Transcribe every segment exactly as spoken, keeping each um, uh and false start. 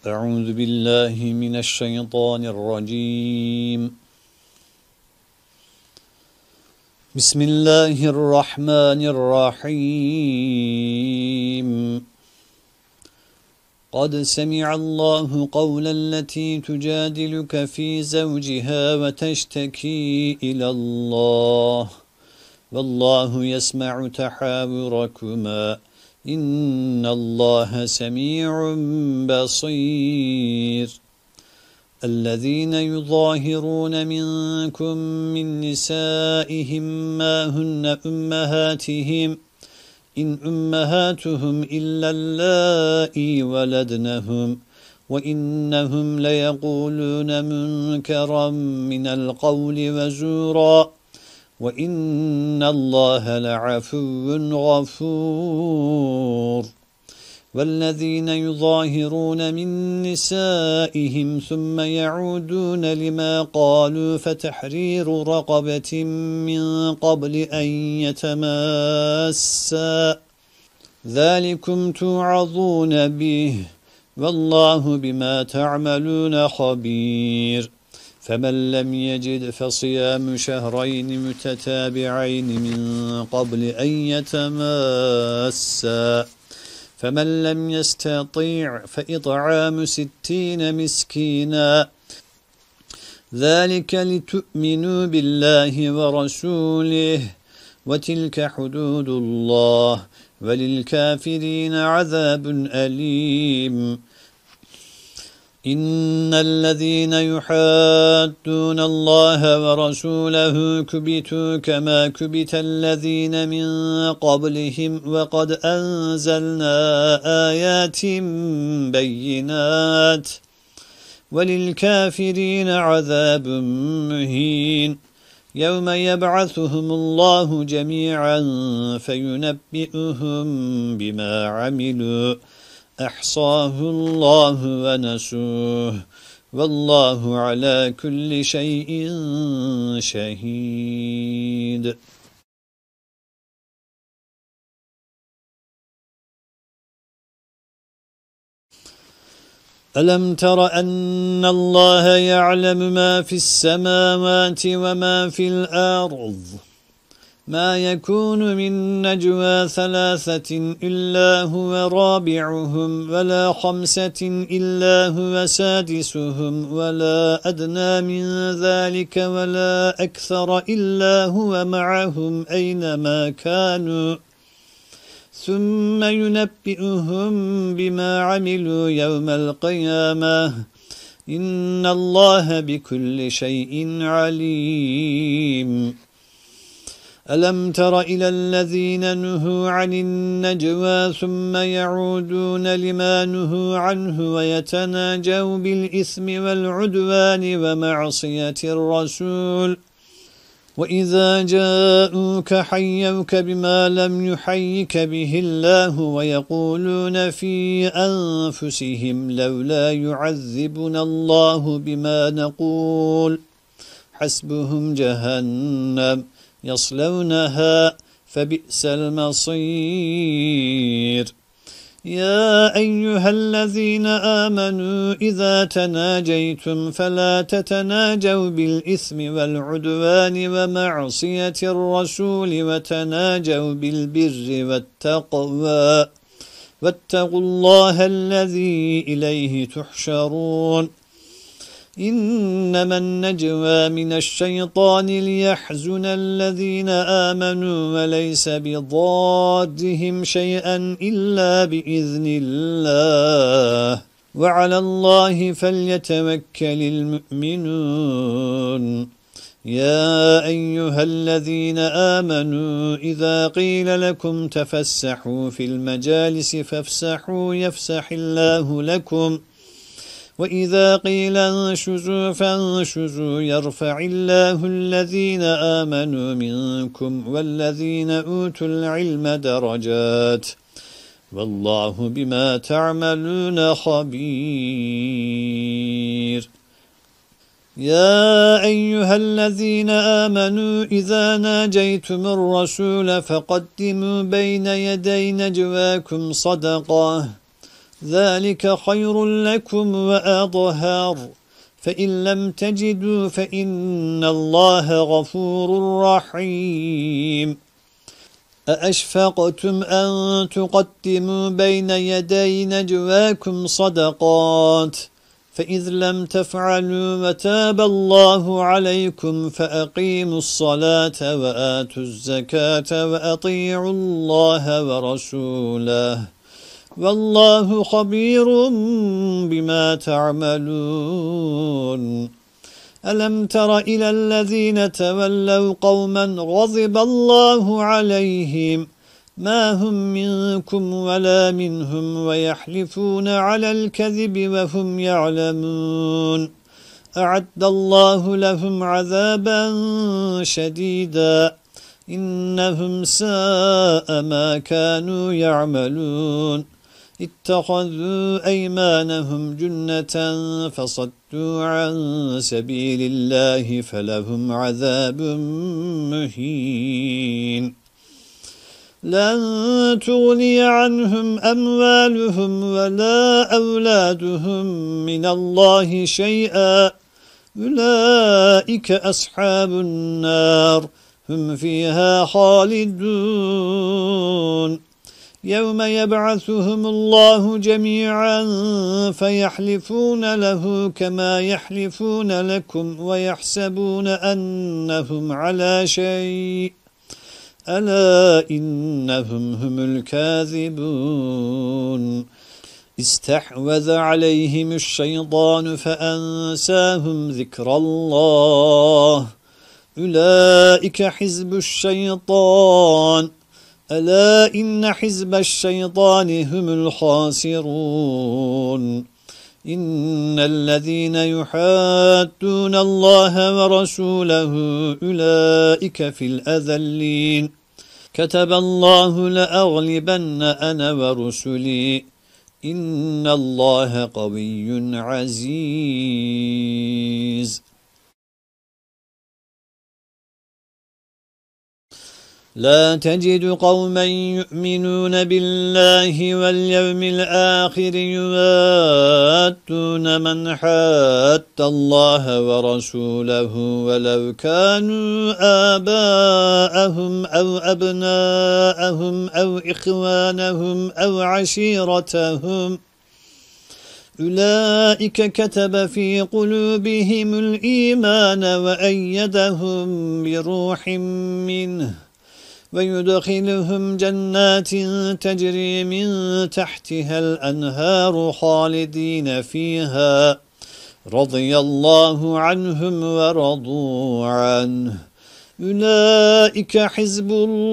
أعوذ بالله من الشيطان الرجيم. بسم الله الرحمن الرحيم. قد سمع الله قول التي تجادلك في زوجها وتشتكي إلى الله والله يسمع تحاوركما إن الله سميع بصير. الذين يظاهرون منكم من نسائهم ما هن أمهاتهم إن أمهاتهم إلا اللائي ولدنهم وإنهم ليقولون منكرا من القول وزورا وإن الله لعفو غفور. والذين يظاهرون من نسائهم ثم يعودون لما قالوا فتحرير رقبة من قبل أن يتماسا ذلكم توعظون به والله بما تعملون خبير. فمن لم يجد فصيام شهرين متتابعين من قبل أن يتماسا فمن لم يستطيع فإطعام ستين مسكينا ذلك لتؤمنوا بالله ورسوله وتلك حدود الله وللكافرين عذاب أليم. إن الذين يحادون الله ورسوله كبتوا كما كبت الذين من قبلهم وقد أنزلنا آيات بينات وللكافرين عذاب مهين. يوم يبعثهم الله جميعا فينبئهم بما عملوا أحصاه الله ونسوه والله على كل شيء شهيد. ألم تر أن الله يعلم ما في السماوات وما في الأرض ما يكون من نجوى ثلاثة إلا هو رابعهم ولا خمسة إلا هو سادسهم ولا أدنى من ذلك ولا أكثر إلا هو معهم أينما كانوا ثم ينبئهم بما عملوا يوم القيامة إن الله بكل شيء عليم. ألم تر إلى الذين نهوا عن النجوى ثم يعودون لما نهوا عنه ويتناجوا بالإثم والعدوان ومعصية الرسول وإذا جاءوك حيوك بما لم يحيك به الله ويقولون في أنفسهم لولا يعذبنا الله بما نقول حسبهم جهنم يصلونها فبئس المصير. يا أيها الذين آمنوا إذا تناجيتم فلا تتناجوا بالإثم والعدوان ومعصية الرسول وتناجوا بالبر والتقوى واتقوا الله الذي إليه تحشرون. إنما النجوى من الشيطان ليحزن الذين آمنوا وليس بضادهم شيئا إلا بإذن الله وعلى الله فليتوكل المؤمنون. يا أيها الذين آمنوا إذا قيل لكم تفسحوا في المجالس فافسحوا يفسح الله لكم وإذا قيل انشزوا فانشزوا يرفع الله الذين آمنوا منكم والذين أوتوا العلم درجات والله بما تعملون خبير. يا أيها الذين آمنوا إذا ناجيتم الرسول فقدموا بين يدي نجواكم صدقة ذلك خير لكم وأطهر فإن لم تجدوا فإن الله غفور رحيم أأشفقتم أن تقدموا بين يدي نجواكم صدقات فإذ لم تفعلوا وتاب الله عليكم فأقيموا الصلاة وآتوا الزكاة وأطيعوا الله ورسوله والله خبير بما تعملون ألم تر إلى الذين تولوا قوما غضب الله عليهم ما هم منكم ولا منهم ويحلفون على الكذب وهم يعلمون أعد الله لهم عذابا شديدا إنهم ساء ما كانوا يعملون اتخذوا أيمانهم جنة فصدوا عن سبيل الله فلهم عذاب مهين لن تغني عنهم أموالهم ولا أولادهم من الله شيئا أولئك أصحاب النار هم فيها خالدون يوم يبعثهم الله جميعا فيحلفون له كما يحلفون لكم ويحسبون أنهم على شيء ألا إنهم هم الكاذبون استحوذ عليهم الشيطان فأنساهم ذكر الله أولئك حزب الشيطان ألا إن حزب الشيطان هم الخاسرون إن الذين يحادون الله ورسوله أولئك في الأذلين كتب الله لأغلبن أنا ورسلي إن الله قوي عزيز لا تجد قوما يؤمنون بالله واليوم الآخر يوادون من حاد الله ورسوله ولو كانوا آباءهم أو أبناءهم أو إخوانهم أو عشيرتهم أولئك كتب في قلوبهم الإيمان وأيدهم بروح منه ويدخلهم جنات تجري من تحتها الأنهار خالدين فيها رضي الله عنهم ورضوا عنه أولئك حزب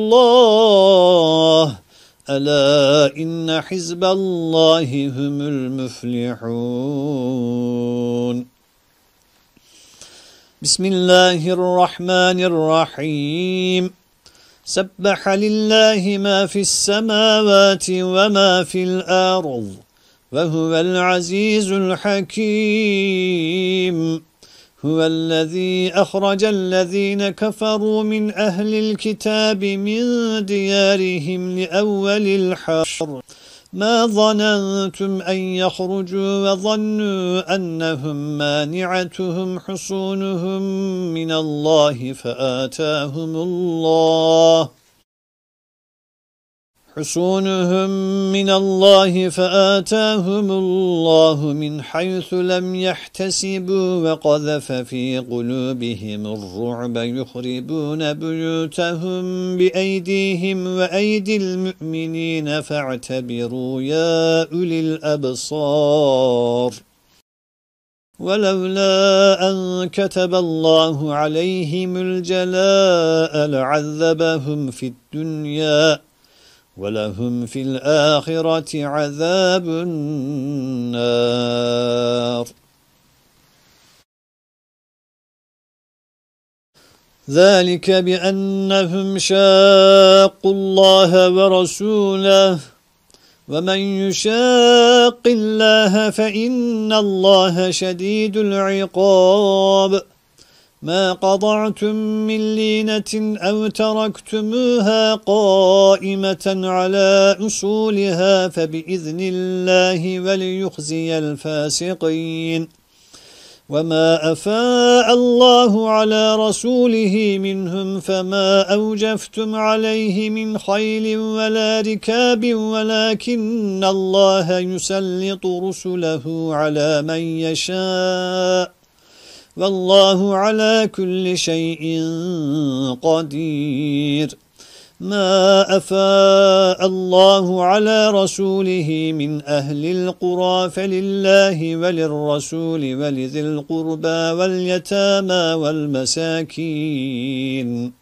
الله ألا إن حزب الله هم المفلحون بسم الله الرحمن الرحيم سبح لله ما في السماوات وما في الأرض وهو العزيز الحكيم هو الذي أخرج الذين كفروا من أهل الكتاب من ديارهم لأول الحشر ما ظننتم أن يخرجوا وظنوا أنهم مانعتهم حصونهم من الله فآتاهم الله حصونهم من الله فآتاهم الله من حيث لم يحتسبوا وقذف في قلوبهم الرعب يخربون بيوتهم بأيديهم وأيدي المؤمنين فاعتبروا يا أولي الأبصار ولولا أن كتب الله عليهم الجلاء لعذبهم في الدنيا ولهم في الآخرة عذاب النار ذلك بأنهم شاقوا الله ورسوله ومن يشاق الله فإن الله شديد العقاب ما قطعتم من لينة أو تركتموها قائمة على أصولها فبإذن الله وليخزي الفاسقين وما أفاء الله على رسوله منهم فما أوجفتم عليه من خيل ولا ركاب ولكن الله يسلط رسله على من يشاء والله على كل شيء قدير ما أفاء الله على رسوله من أهل القرى فلله وللرسول ولذي القربى واليتامى والمساكين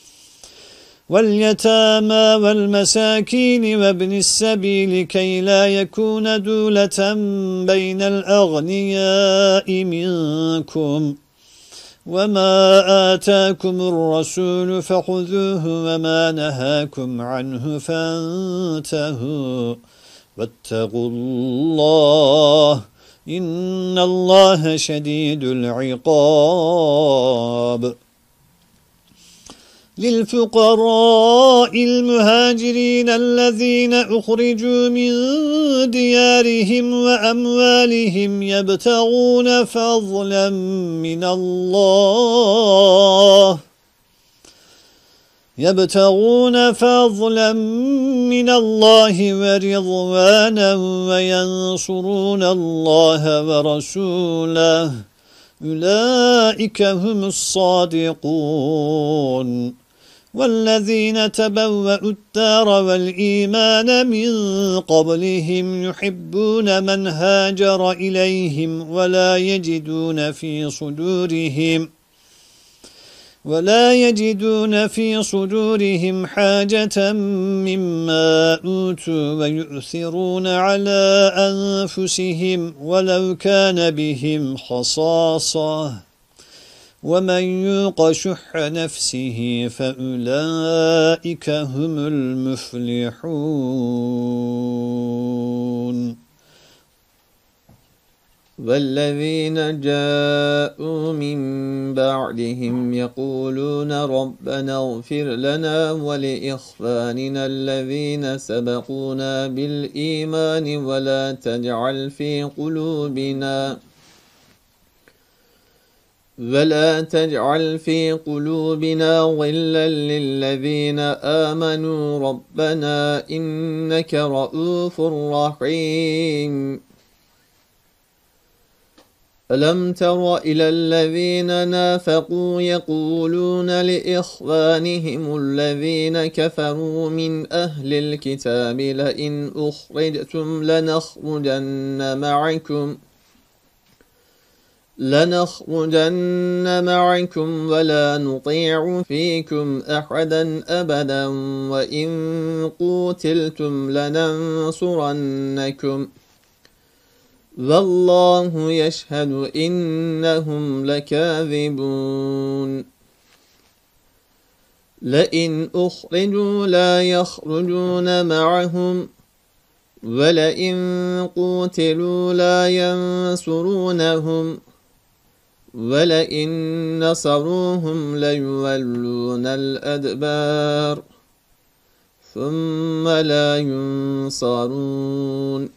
واليتامى والمساكين وابن السبيل كي لا يكون دولة بين الأغنياء منكم وما آتاكم الرسول فخذوه وما نهاكم عنه فانتهوا واتقوا الله إن الله شديد العقاب للفقراء المهاجرين الذين أخرجوا من ديارهم وأموالهم يبتغون فضلا من الله يبتغون فضلا من الله ورضوانا وينصرون الله ورسوله أولئك هم الصادقون والذين تبوأوا الدار والإيمان من قبلهم يحبون من هاجر إليهم ولا يجدون في صدورهم ولا يجدون في صدورهم حاجة مما أوتوا ويؤثرون على أنفسهم ولو كان بهم خصاصة ومن يوق شح نفسه فأولئك هم المفلحون والذين جاءوا من بعدهم يقولون ربنا اغفر لنا ولإخواننا الذين سبقونا بالإيمان ولا تجعل في قلوبنا ولا تجعل في قلوبنا غلا للذين آمنوا ربنا إنك رؤوف رحيم ألم تر إلى الذين نافقوا يقولون لإخوانهم الذين كفروا من أهل الكتاب لئن أخرجتم لنخرجن معكم لنخرجن معكم ولا نطيع فيكم أحدا أبدا وإن قوتلتم لننصرنكم والله يشهد إنهم لكاذبون لئن أخرجوا لا يخرجون معهم ولئن قوتلوا لا ينصرونهم ولئن نصروهم ليولون الأدبار ثم لا ينصرون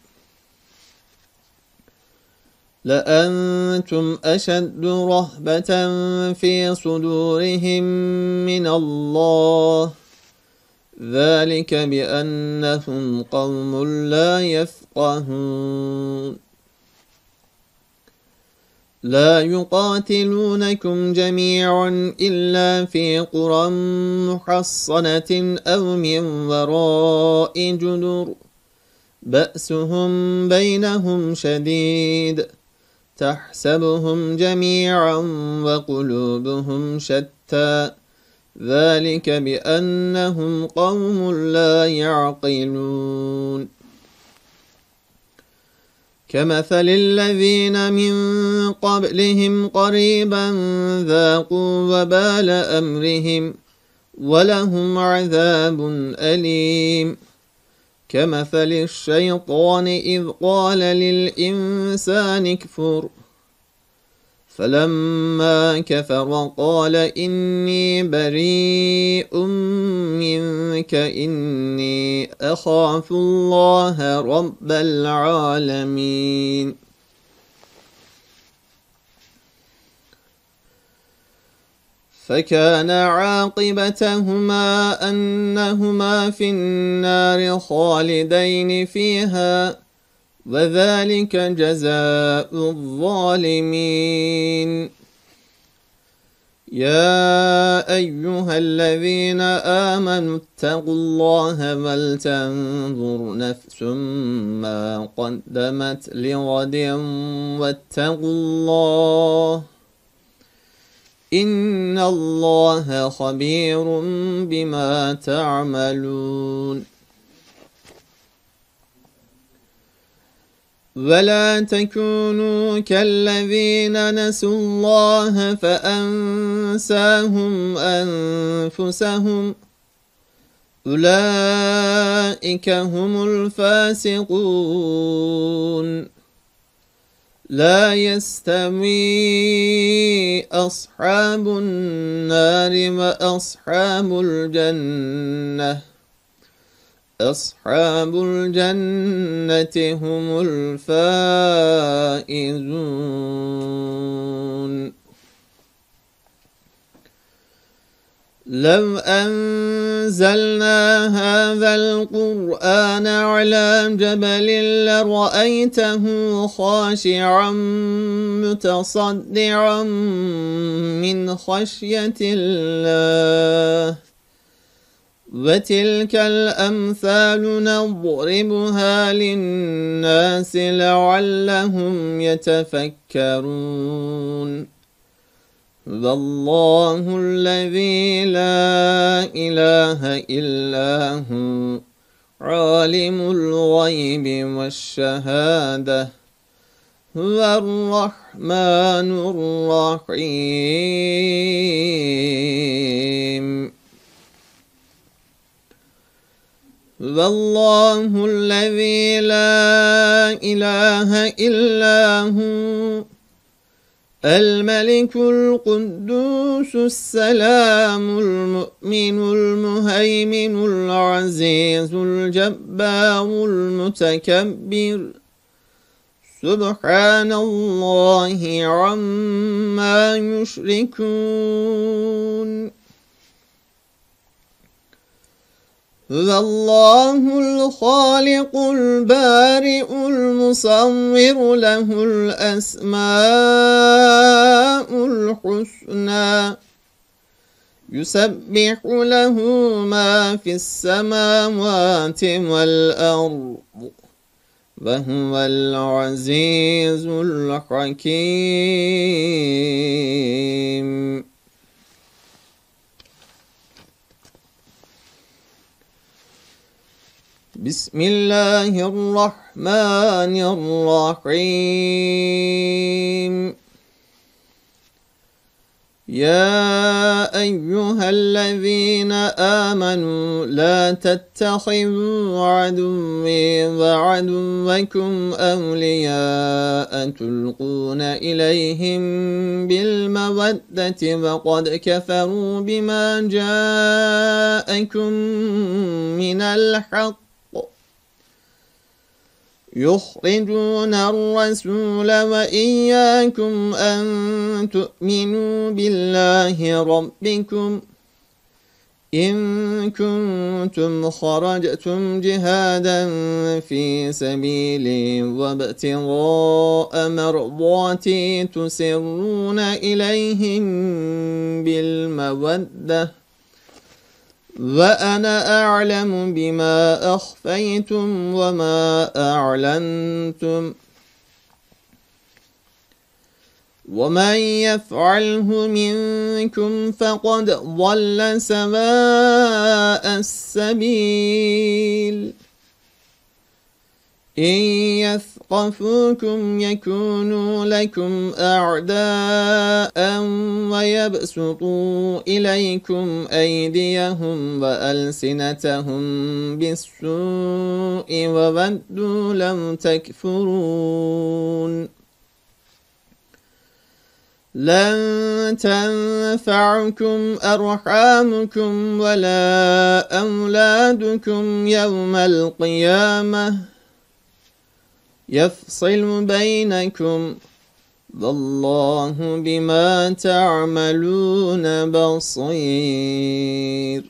لأنتم أشد رهبة في صدورهم من الله ذلك بأنهم قوم لا يفقهون لا يقاتلونكم جميعا إلا في قرى محصنة أو من وراء جدر بأسهم بينهم شديد تحسبهم جميعا وقلوبهم شتى ذلك بأنهم قوم لا يعقلون كمثل الذين من قبلهم قريبا ذاقوا وبال أمرهم ولهم عذاب أليم كمثل الشيطان إذ قال للإنسان اكفر فلما كفر قال إني بريء منك إني أخاف الله رب العالمين. فكان عاقبتهما أنهما في النار خالدين فيها وذلك جزاء الظالمين. يا أيها الذين آمنوا اتقوا الله ولتنظر نفس ما قدمت لغد واتقوا الله إن الله خبير بما تعملون. ولا تكونوا كالذين نسوا الله فأنساهم أنفسهم أولئك هم الفاسقون. لا يستوي أصحاب النار وأصحاب الجنة أصحاب الجنة هم الفائزون. لو أنزلنا هذا القرآن على جبل لرأيته خاشعا متصدعا من خشية الله وتلك الأمثال نضربها للناس لعلهم يتفكرون. والله الذي لا إله إلا هو عالم الغيب والشهادة هو الرحمن الرحيم. والله الذي لا إله إلا هو الملك القدوس السلام المؤمن المهيمن العزيز الجبار المتكبر سبحان الله عما يشركون. هو الله الخالق البارئ المصور له الأسماء الحسنى يسبح له ما في السماوات والأرض وهو العزيز الحكيم. بسم الله الرحمن الرحيم. يا أيها الذين آمنوا لا تتخذوا عدوي وعدوكم أولياء تلقون إليهم بالمودة وقد كفروا بما جاءكم من الحق يخرجون الرسول وإياكم أن تؤمنوا بالله ربكم إن كنتم خرجتم جهادا في سبيلي وابتغاء مرضاتي تسرون إليهم بالمودة وأنا أعلم بما أخفيتم وما أعلنتم ومن يفعله منكم فقد ضل سواء السبيل. إن يثقفوكم يكونوا لكم أعداء ويبسطوا إليكم أيديهم وألسنتهم بالسوء وودوا لو تكفرون. لن تنفعكم أرحامكم ولا أولادكم يوم القيامة يفصل بينكم والله بما تعملون بصير.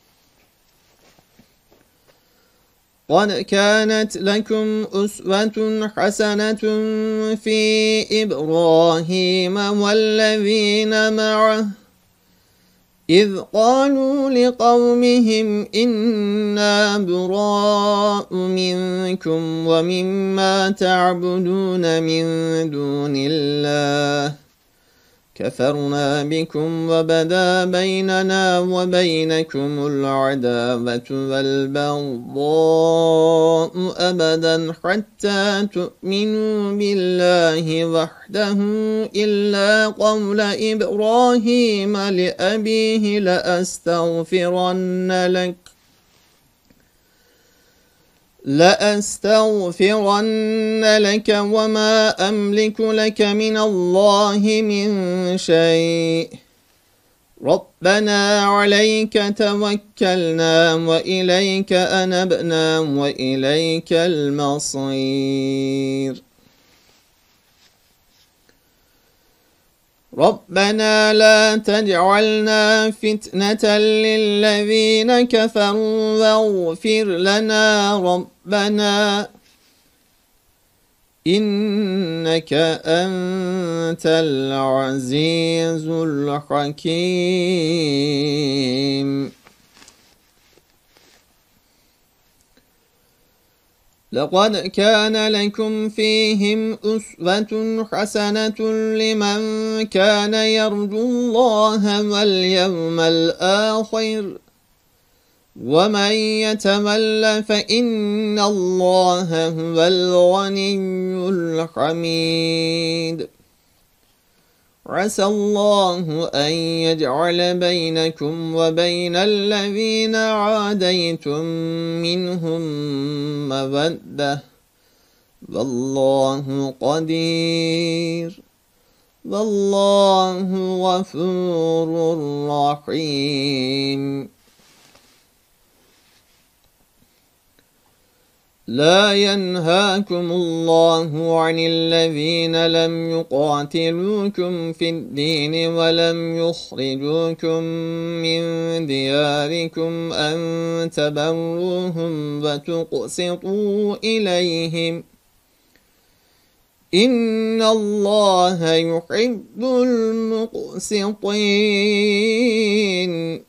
قد كانت لكم أسوة حسنة في إبراهيم والذين معه إذ قالوا لقومهم إنا براء منكم ومما تعبدون من دون الله كفرنا بكم وبدا بيننا وبينكم العداوة والبغضاء أبدا حتى تؤمنوا بالله وحده إلا قول إبراهيم لأبيه لأستغفرن لك لأستغفرن لك وما أملك لك من الله من شيء ربنا عليك توكلنا وإليك أنبنا وإليك المصير. ربنا لا تجعلنا فتنة للذين كفروا واغفر لنا ربنا إنك أنت العزيز الحكيم. لقد كان لكم فيهم أسوة حسنة لمن كان يرجو الله واليوم الآخر ومن يتول فإن الله هو الغني الحميد. عسى الله أن يجعل بينكم وبين الذين عاديتم منهم مودة والله قدير والله غفور رحيم. لا ينهاكم الله عن الذين لم يقاتلوكم في الدين ولم يخرجوكم من دياركم أن تبروهم وتقسطوا إليهم إن الله يحب المقسطين.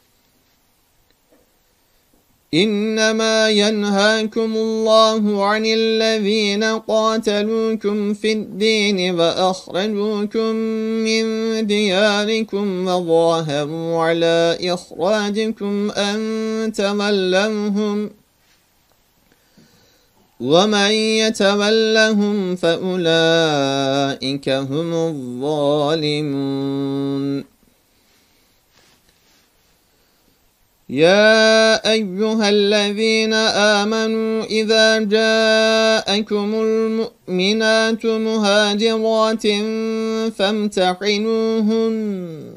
إنما ينهاكم الله عن الذين قاتلوكم في الدين وأخرجوكم من دياركم وظاهروا على إخراجكم أن تولوهم ومن يتولهم فأولئك هم الظالمون. يا أيها الذين آمنوا إذا جاءكم المؤمنات مهاجرات فامتحنوهن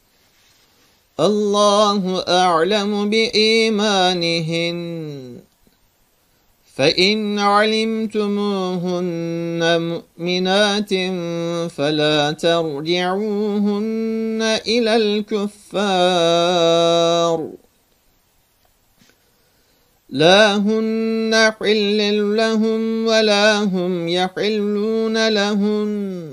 الله أعلم بإيمانهن فإن علمتموهن مؤمنات فلا ترجعوهن إلى الكفار لا هن حل لهم ولا هم يحلون لهن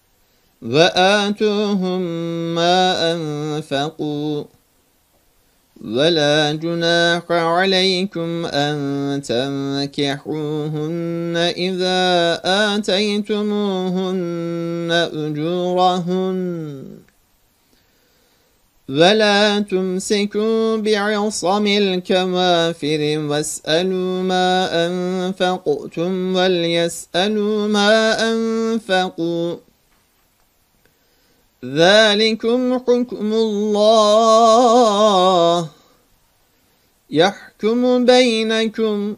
وآتوهم ما أنفقوا ولا جناح عليكم أن تنكحوهن إذا آتيتموهن أجورهن ولا تمسكوا بعصم الكوافر واسألوا ما أنفقتم وليسألوا ما أنفقوا ذلكم حكم الله يحكم بينكم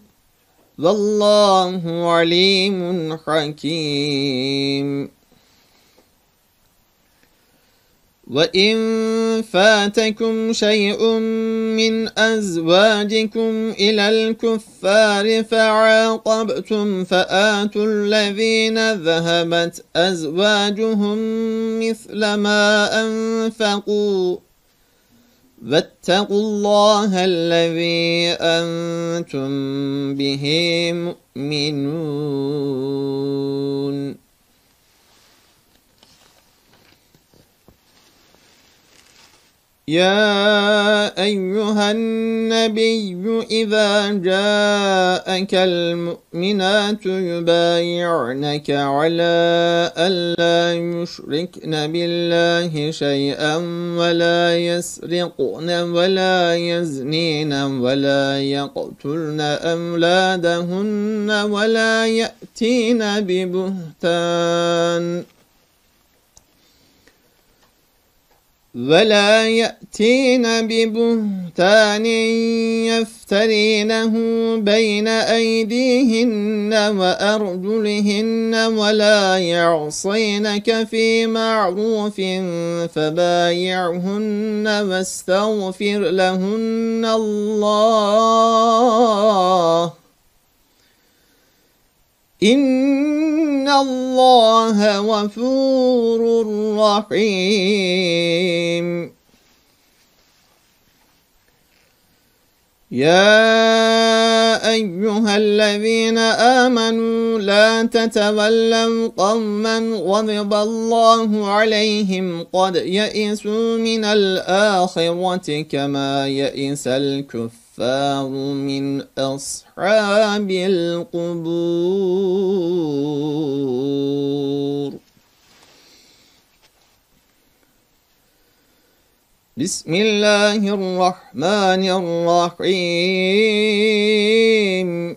والله عليم حكيم. وإن فاتكم شيء من أزواجكم إلى الكفار فعاقبتم فآتوا الذين ذهبت أزواجهم مثل ما أنفقوا واتقوا الله الذي أنتم به مؤمنون. يا أيها النبي إذا جاءك المؤمنات يبايعنك على ألا يشركن بالله شيئا ولا يسرقن ولا يزنين ولا يقتلن أولادهن ولا يأتين ببهتان ولا يأتين ببهتان يفترينه بين أيديهن وأرجلهن ولا يعصينك في معروف فبايعهن واستغفر لهن الله إن الله غفور رحيم. يا أيها الذين آمنوا لا تتولوا قوما غضب الله عليهم قد يئسوا من الآخرة كما يئس الكفار من أصحاب القبور. بسم الله الرحمن الرحيم.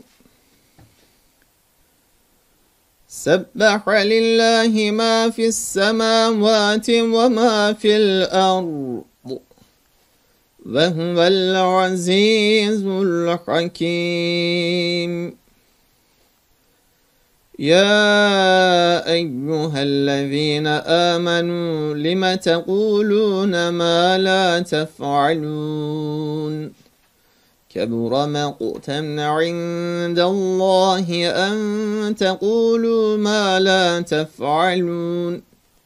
سبح لله ما في السماوات وما في الأرض وهو العزيز الحكيم. يا أيها الذين آمنوا لم تقولون ما لا تفعلون كبر مقتا عند الله أن تقولوا ما لا تفعلون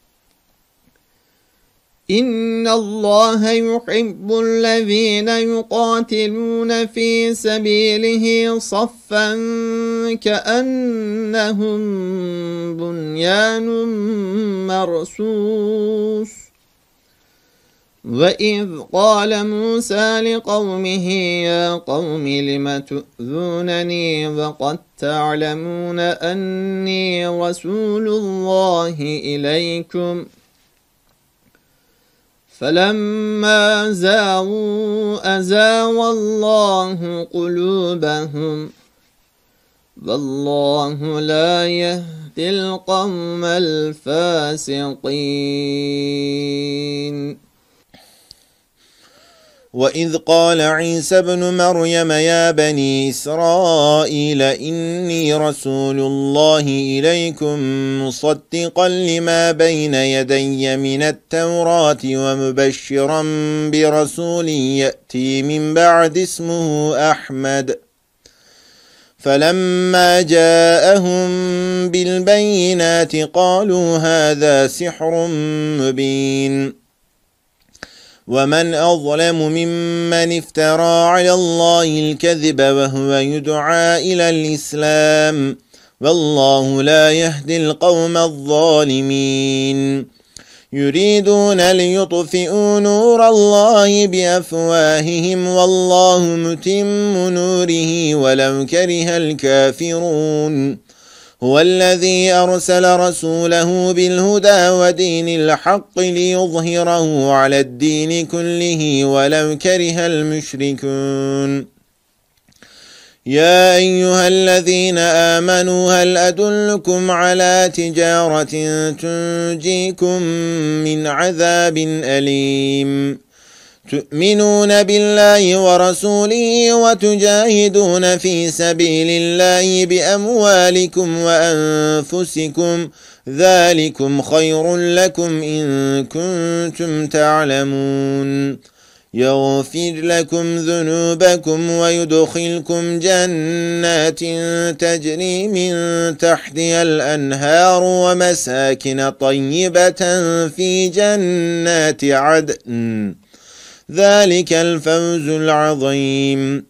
إن الله يحب الذين يقاتلون في سبيله صفا كأنهم بنيان مرصوص. وإذ قال موسى لقومه يا قوم لم تؤذونني وقد تعلمون أني رسول الله إليكم فلما زاغوا أزاغ الله قلوبهم والله لا يهدي القوم الفاسقين. وإذ قال عيسى ابن مريم يا بني إسرائيل إني رسول الله إليكم مصدقا لما بين يدي من التوراة ومبشرا برسول يأتي من بعد اسمه أحمد. فلما جاءهم بالبينات قالوا هذا سحر مبين. ومن أظلم ممن افترى على الله الكذب وهو يدعى إلى الإسلام والله لا يهدي القوم الظالمين. يريدون ليطفئوا نور الله بأفواههم والله متم نوره ولو كره الكافرون. هو الذي أرسل رسوله بالهدى ودين الحق ليظهره على الدين كله ولو كره المشركون. يا أيها الذين آمنوا هل أدلكم على تجارة تنجيكم من عذاب أليم تؤمنون بالله ورسوله وتجاهدون في سبيل الله بأموالكم وأنفسكم ذلكم خير لكم إن كنتم تعلمون يغفر لكم ذنوبكم ويدخلكم جنات تجري من تحتها الأنهار ومساكن طيبة في جنات عدن ذلك الفوز العظيم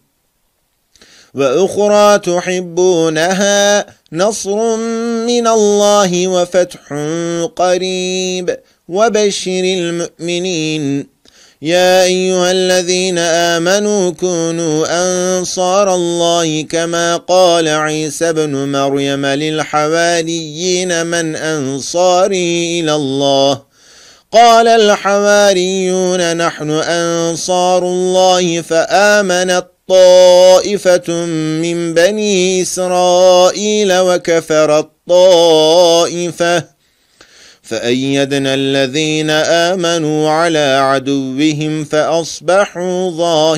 وأخرى تحبونها نصر من الله وفتح قريب وبشر المؤمنين يا أيها الذين آمنوا كونوا أنصار الله كما قال عيسى بن مريم للحواريين من أنصاري إلى الله قال الحواريون نحن أنصار الله فآمنت طائفة من بني إسرائيل وكفرت طائفة فأيدنا الذين آمنوا على عدوهم فأصبحوا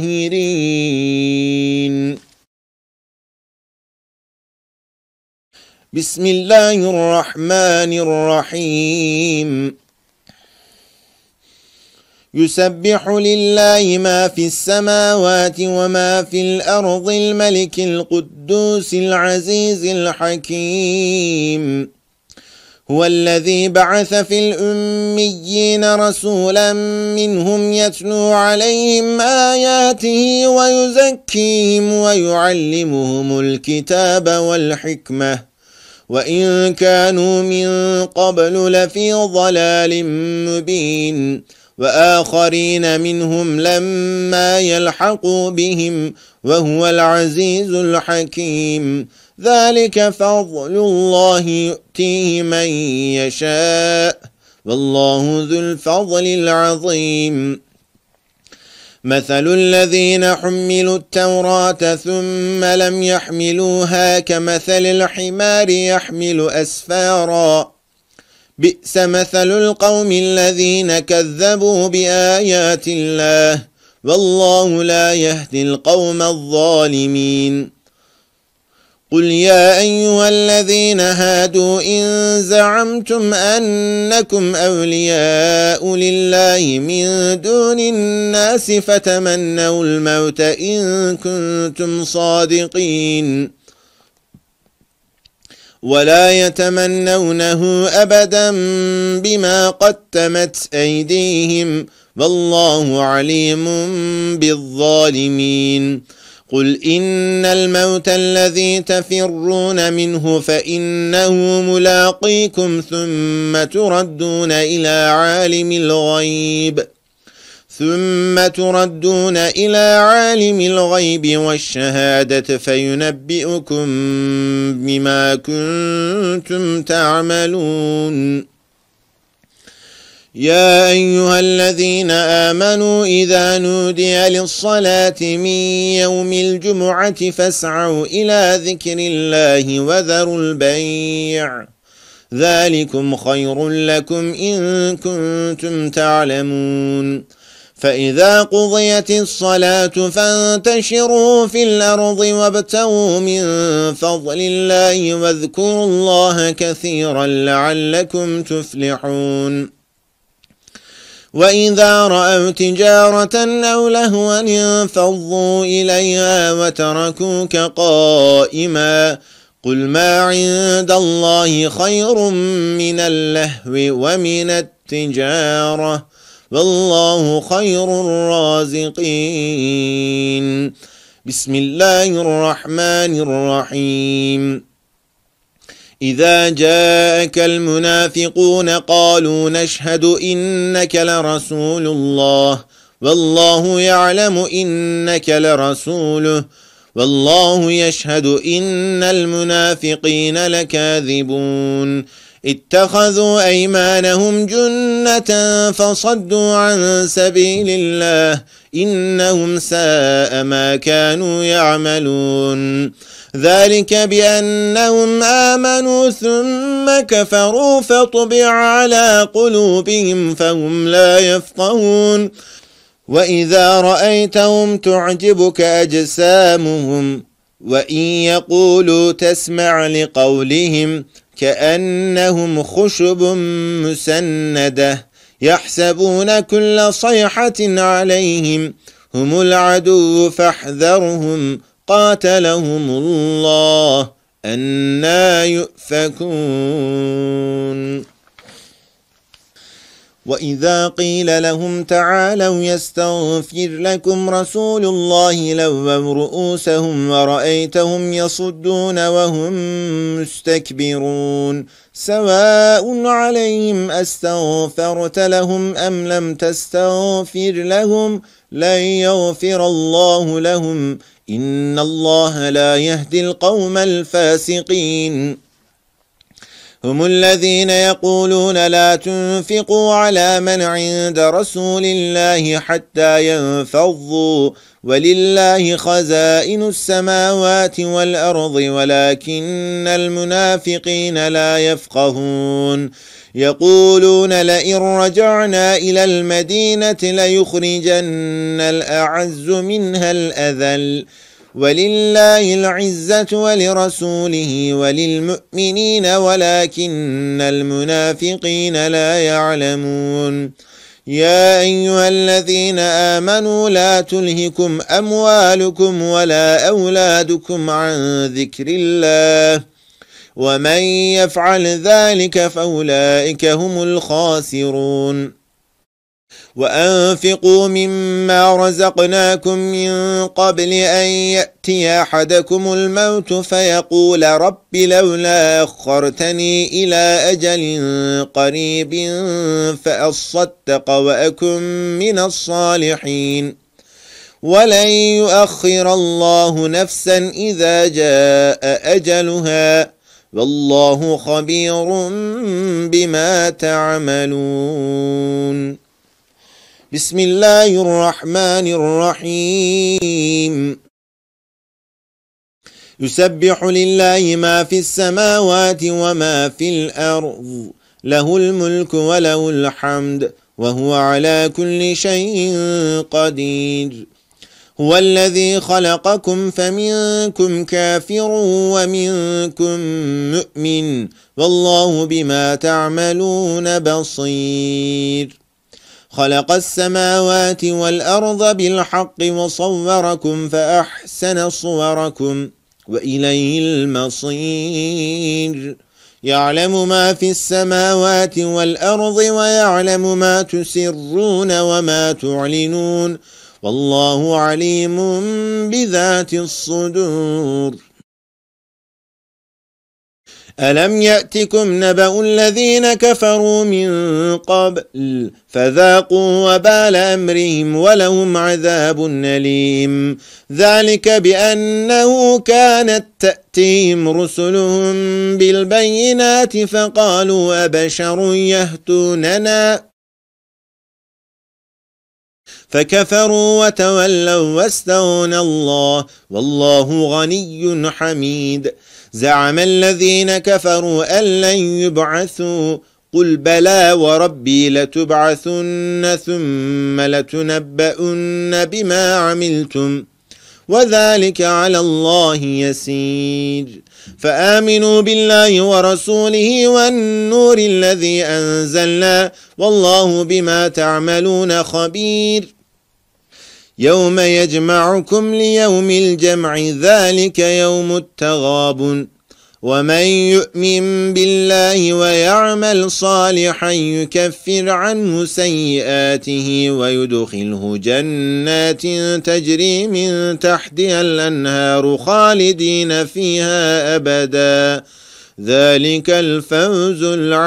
ظاهرين. بسم الله الرحمن الرحيم يسبح لله ما في السماوات وما في الأرض الملك القدوس العزيز الحكيم هو الذي بعث في الأميين رسولا منهم يتلو عليهم آياته ويزكيهم ويعلمهم الكتاب والحكمة وإن كانوا من قبل لفي ضلال مبين وآخرين منهم لما يلحقوا بهم وهو العزيز الحكيم ذلك فضل الله يؤتيه من يشاء والله ذو الفضل العظيم مثل الذين حملوا التوراة ثم لم يحملوها كمثل الحمار يحمل أسفارا بئس مثل القوم الذين كذبوا بآيات الله والله لا يهدي القوم الظالمين قل يا أيها الذين هادوا إن زعمتم أنكم أولياء لله من دون الناس فتمنوا الموت إن كنتم صادقين ولا يتمنونه أبدا بما قدمت أيديهم والله عليم بالظالمين قل إن الموت الذي تفرون منه فإنه ملاقيكم ثم تردون إلى عالم الغيب ثم تردون إلى عالم الغيب والشهادة فينبئكم بما كنتم تعملون يا أيها الذين آمنوا إذا نودي للصلاة من يوم الجمعة فاسعوا إلى ذكر الله وذروا البيع ذلكم خير لكم إن كنتم تعلمون فإذا قضيت الصلاة فانتشروا في الأرض وابتغوا من فضل الله واذكروا الله كثيرا لعلكم تفلحون وإذا رأوا تجارة أو لهوا انفضوا إليها وتركوك قائما قل ما عند الله خير من اللهو ومن التجارة والله خير الرازقين بسم الله الرحمن الرحيم إذا جاءك المنافقون قالوا نشهد إنك لرسول الله والله يعلم إنك لرسوله والله يشهد إن المنافقين لكاذبون اتخذوا أيمانهم جنة فصدوا عن سبيل الله إنهم ساء ما كانوا يعملون ذلك بأنهم آمنوا ثم كفروا فطبع على قلوبهم فهم لا يفقهون وإذا رأيتهم تعجبك أجسامهم وإن يقولوا تسمع لقولهم كأنهم خشب مسندة يحسبون كل صيحة عليهم هم العدو فاحذرهم قاتلهم الله أنى يؤفكون وإذا قيل لهم تعالوا يستغفر لكم رسول الله لووا رؤوسهم ورأيتهم يصدون وهم مستكبرون سواء عليهم أستغفرت لهم أم لم تستغفر لهم لن يغفر الله لهم إن الله لا يهدي القوم الفاسقين هم الذين يقولون لا تنفقوا على من عند رسول الله حتى ينفضوا ولله خزائن السماوات والأرض ولكن المنافقين لا يفقهون يقولون لئن رجعنا إلى المدينة ليخرجن الأعز منها الأذل ولله العزة ولرسوله وللمؤمنين ولكن المنافقين لا يعلمون يا أيها الذين آمنوا لا تلهكم أموالكم ولا أولادكم عن ذكر الله ومن يفعل ذلك فأولئك هم الخاسرون وأنفقوا مما رزقناكم من قبل أن يأتي أحدكم الموت فيقول رب لولا أخرتني إلى أجل قريب فأصدق وأكن من الصالحين ولن يؤخر الله نفسا إذا جاء أجلها والله خبير بما تعملون بسم الله الرحمن الرحيم يسبح لله ما في السماوات وما في الأرض له الملك وله الحمد وهو على كل شيء قدير هو الذي خلقكم فمنكم كافر ومنكم مؤمن والله بما تعملون بصير خلق السماوات والأرض بالحق وصوركم فأحسن صوركم وإليه المصير يعلم ما في السماوات والأرض ويعلم ما تسرون وما تعلنون والله عليم بذات الصدور ألم يأتكم نبأ الذين كفروا من قبل فذاقوا وبال أمرهم ولهم عذاب أليم ذلك بأنه كانت تأتيهم رسلهم بالبينات فقالوا أبشر يهدوننا فكفروا وتولوا واستغنى الله والله غني حميد زعم الذين كفروا أن لن يبعثوا قل بلى وربي لتبعثن ثم لتنبؤن بما عملتم وذلك على الله يسير فآمنوا بالله ورسوله والنور الذي أنزلنا والله بما تعملون خبير يوم يجمعكم ليوم الجمع ذلك يوم التغابن ومن يؤمن بالله ويعمل صالحا يكفر عنه سيئاته ويدخله جنات تجري من تحتها الأنهار خالدين فيها أبدا ذلك الفوز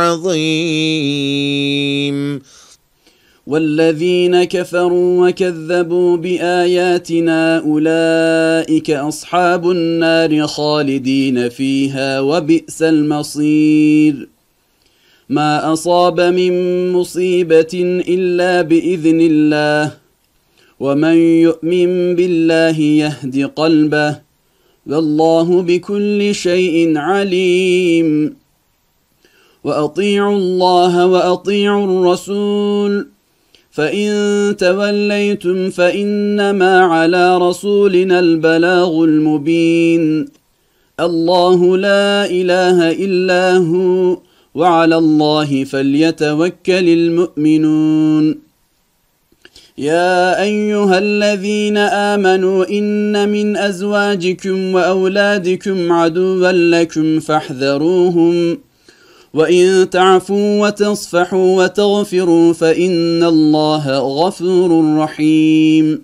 العظيم والذين كفروا وكذبوا بآياتنا أولئك أصحاب النار خالدين فيها وبئس المصير ما أصاب من مصيبة إلا بإذن الله ومن يؤمن بالله يهد قلبه والله بكل شيء عليم وأطيعوا الله وأطيعوا الرسول فإن توليتم فإنما على رسولنا البلاغ المبين الله لا إله إلا هو وعلى الله فليتوكل المؤمنون يا أيها الذين آمنوا إن من أزواجكم وأولادكم عدوا لكم فاحذروهم وإن تعفوا وتصفحوا وتغفروا فإن الله غفور رحيم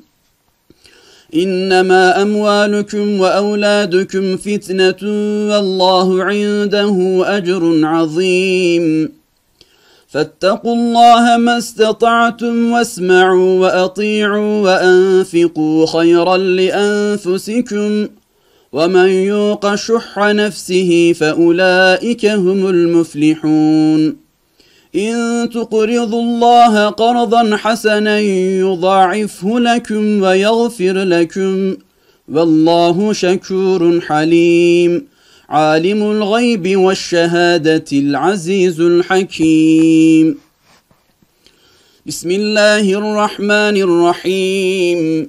إنما أموالكم وأولادكم فتنة والله عنده أجر عظيم فاتقوا الله ما استطعتم واسمعوا وأطيعوا وأنفقوا خيرا لأنفسكم ومن يوق شح نفسه فأولئك هم المفلحون إن تقرضوا الله قرضا حسنا يضاعفه لكم ويغفر لكم والله شكور حليم عالم الغيب والشهادة العزيز الحكيم بسم الله الرحمن الرحيم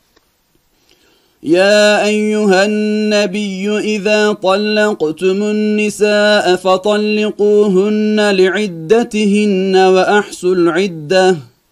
يا أيها النبي إذا طلقتم النساء فطلقوهن لعدتهن وأحصوا العدة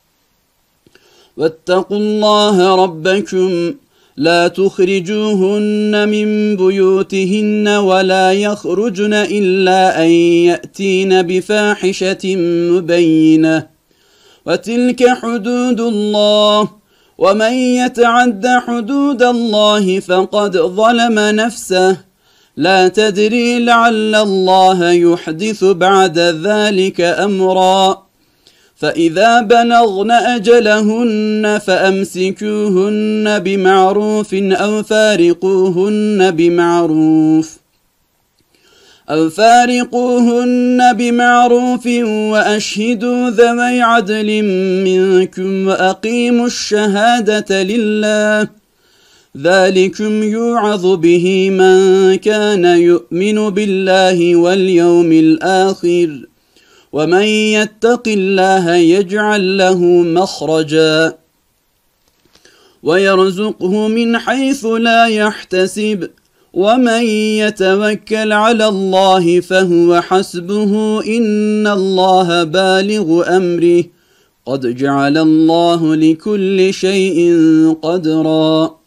واتقوا الله ربكم لا تخرجوهن من بيوتهن ولا يخرجن إلا أن يأتين بفاحشة مبينة وتلك حدود الله ومن يتعد حدود الله فقد ظلم نفسه لا تدري لعل الله يحدث بعد ذلك أمرا فإذا بلغن أجلهن فأمسكوهن بمعروف أو فارقوهن بمعروف أو فارقوهن بمعروف وأشهدوا ذوي عدل منكم وأقيموا الشهادة لله ذلكم يوعظ به من كان يؤمن بالله واليوم الآخر ومن يتق الله يجعل له مخرجا ويرزقه من حيث لا يحتسب ومن يتوكل على الله فهو حسبه إن الله بالغ أمره قد جعل الله لكل شيء قدرا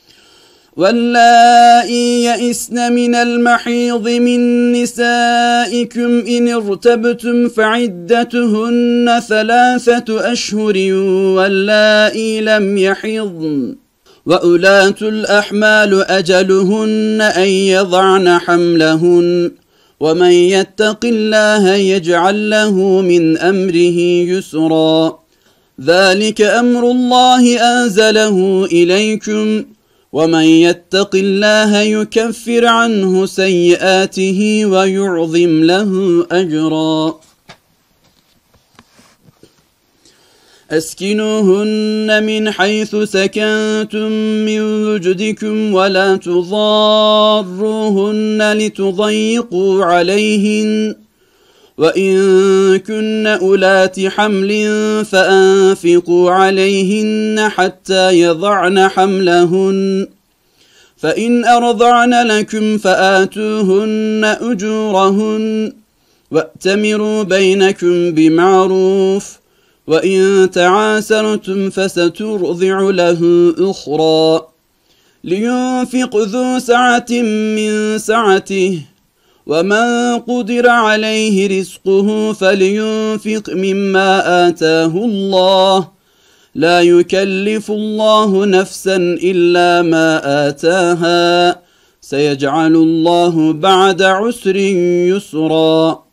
واللائي يئسن من المحيض من نسائكم إن ارتبتم فعدتهن ثلاثة أشهر واللائي لم يحضن وأولاة الأحمال أجلهن أن يضعن حملهن ومن يتق الله يجعل له من أمره يسرا ذلك أمر الله أنزله إليكم ومن يتق الله يكفر عنه سيئاته ويعظم له أجرا أسكنوهن من حيث سكنتم من وجدكم ولا تضاروهن لتضيقوا عليهن وإن كن أولات حمل فأنفقوا عليهن حتى يضعن حملهن فإن أرضعن لكم فآتوهن أجورهن وأتمروا بينكم بمعروف وإن تعاسرتم فسترضع له أخرى لينفق ذو سعة من سعته ومن قدر عليه رزقه فلينفق مما آتاه الله لا يكلف الله نفسا إلا ما آتاها سيجعل الله بعد عسر يسرا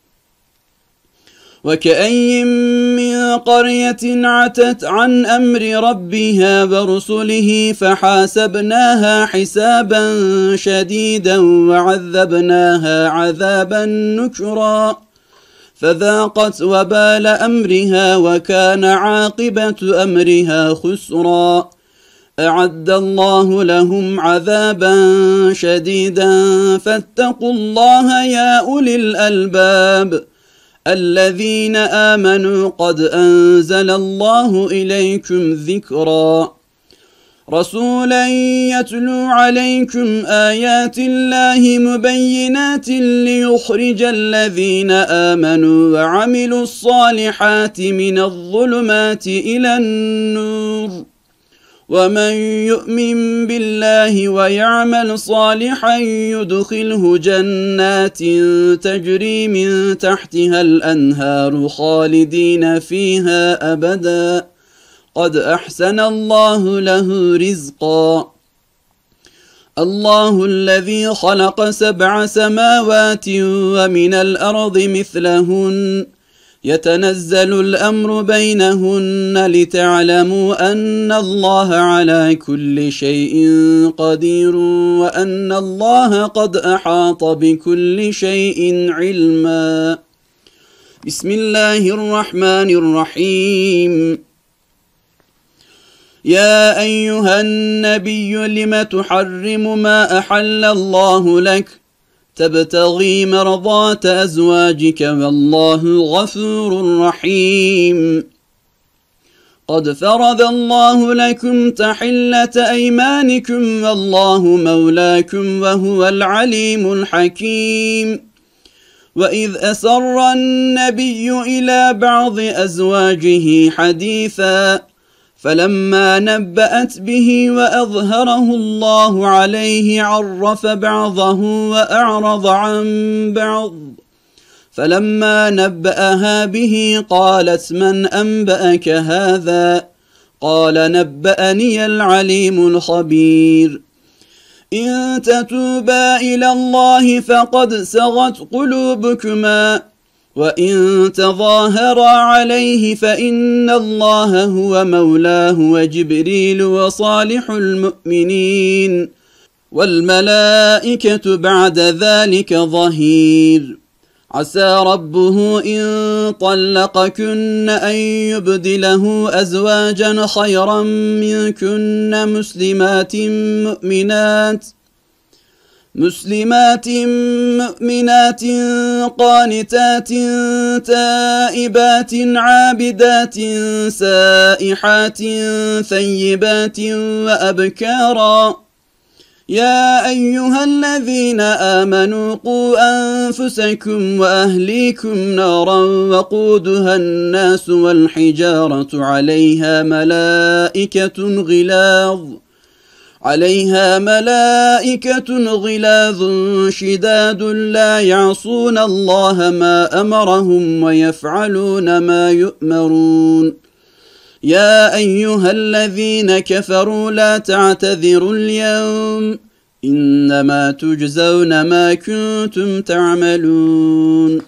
وكأي من قرية عتت عن أمر ربها ورسله فحاسبناها حسابا شديدا وعذبناها عذابا نكرا فذاقت وبال أمرها وكان عاقبة أمرها خسرا أعد الله لهم عذابا شديدا فاتقوا الله يا أولي الألباب الذين آمنوا قد أنزل الله إليكم ذكرا رسولا يتلو عليكم آيات الله مبينات ليخرج الذين آمنوا وعملوا الصالحات من الظلمات إلى النور ومن يؤمن بالله ويعمل صالحا يدخله جنات تجري من تحتها الأنهار خالدين فيها أبدا قد أحسن الله له رزقا الله الذي خلق سبع سماوات ومن الأرض مثلهن يتنزل الأمر بينهن لتعلموا أن الله على كل شيء قدير وأن الله قد أحاط بكل شيء علما بسم الله الرحمن الرحيم يا أيها النبي لم تحرم ما أحل الله لك تبتغي مرضات أزواجك والله غفور رحيم قد فرض الله لكم تحلة أيمانكم والله مولاكم وهو العليم الحكيم وإذ أسر النبي إلى بعض أزواجه حديثا فلما نبأت به وأظهره الله عليه عرف بعضه وأعرض عن بعض فلما نبأها به قالت من أنبأك هذا قال نبأني العليم الخبير إن تتوبا إلى الله فقد سغت قلوبكما وإن تظاهرا عليه فإن الله هو مولاه وجبريل وصالح المؤمنين والملائكة بعد ذلك ظهير عسى ربه إن طلقكن أن يبدله أزواجا خيرا منكن مسلمات مؤمنات مسلمات مؤمنات قانتات تائبات عابدات سائحات ثيبات وأبكارا يا أيها الذين آمنوا قوا أنفسكم وأهليكم نارا وقودها الناس والحجارة عليها ملائكة غلاظ عليها ملائكة غلاظ شداد لا يعصون الله ما أمرهم ويفعلون ما يؤمرون يا أيها الذين كفروا لا تعتذروا اليوم إنما تجزون ما كنتم تعملون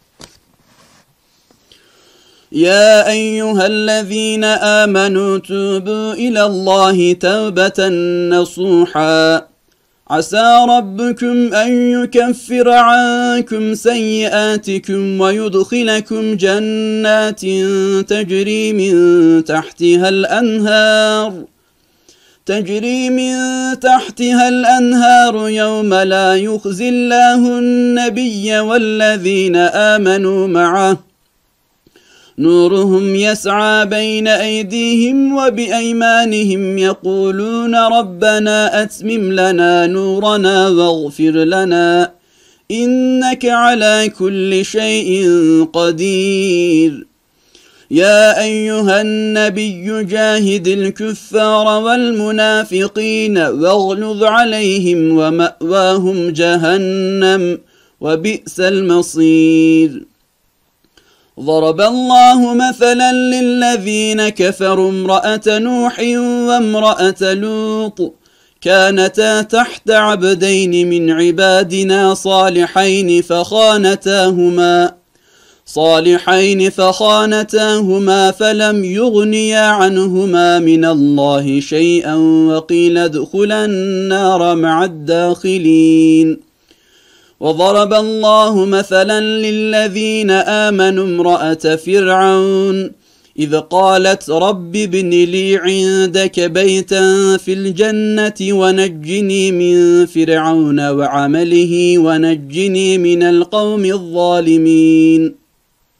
يا أيها الذين آمنوا توبوا إلى الله توبة نصوحا عسى ربكم أن يكفر عنكم سيئاتكم ويدخلكم جنات تجري من تحتها الأنهار تجري من تحتها الأنهار يوم لا يخزي الله النبي والذين آمنوا معه نورهم يسعى بين أيديهم وبأيمانهم يقولون ربنا أتمم لنا نورنا واغفر لنا إنك على كل شيء قدير يا أيها النبي جاهد الكفار والمنافقين واغلظ عليهم ومأواهم جهنم وبئس المصير ضرب الله مثلا للذين كفروا امرأة نوح وامرأة لوط كانتا تحت عبدين من عبادنا صالحين فخانتاهما صالحين فخانتاهما فلم يغنيا عنهما من الله شيئا وقيل ادخلا النار مع الداخلين وضرب الله مثلا للذين آمنوا امرأة فرعون إذ قالت رب ابن لي عندك بيتا في الجنة ونجني من فرعون وعمله ونجني من القوم الظالمين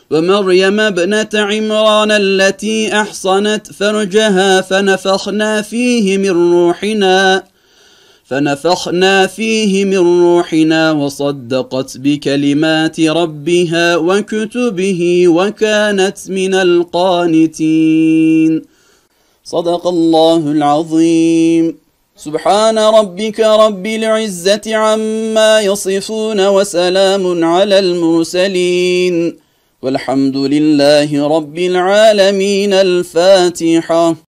ومريم ابنة عمران التي أحصنت فرجها فنفخنا فيه من روحنا فنفخنا فيه من روحنا وصدقت بكلمات ربها وكتبه وكانت من القانتين. صدق الله العظيم. سبحان ربك رب العزة عما يصفون وسلام على المرسلين والحمد لله رب العالمين. الفاتحة.